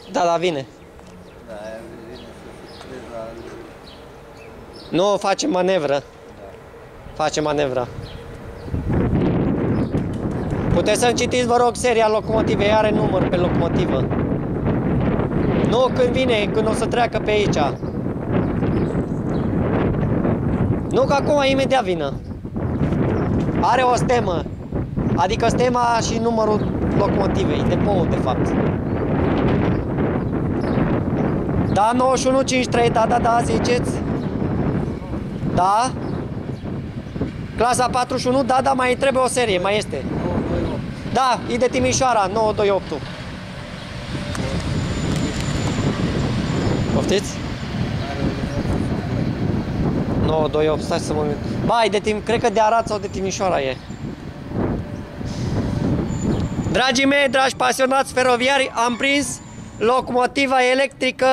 Da, da, vine. Da, aia vine să se crezi la... Nu, face manevră. Da. Face manevră. Puteți să-mi citiți, vă rog, seria locomotivei, are număr pe locomotivă. Nu când vine, când o să treacă pe aici. Nu că acum imediat vină. Are o stemă. Adică stema și numărul locomotivei, depoul de fapt. Da, 9153, da, ziceți? Da? Clasa 41, da, mai trebuie o serie, mai este. 928. Da, e de Timișoara, 928. Poftiți? 928, stai să mă gândesc. Ba, e de cred că de Arad sau de Timișoara e. Dragii mei, dragi pasionați feroviari, am prins locomotiva electrică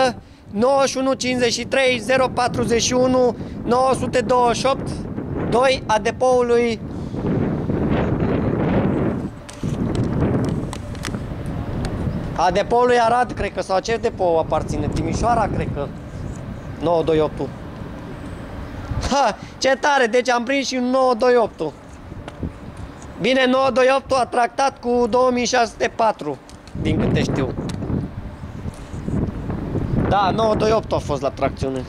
9153 041 928 2 a depoului Arad, cred că, sau ce depou aparține? Timișoara, cred că. 928. Ha, ce tare, deci am prins și 928. Bine, 928 a tractat cu 2604, din câte știu. Da, 928 a fost la tracțiune.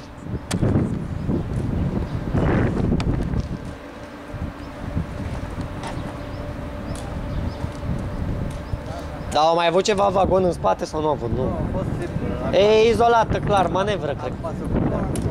Da, au mai avut ceva vagon în spate sau nu au avut? Nu. Nu, a fost simplu. E izolată, clar, manevră, cred. Pasă cu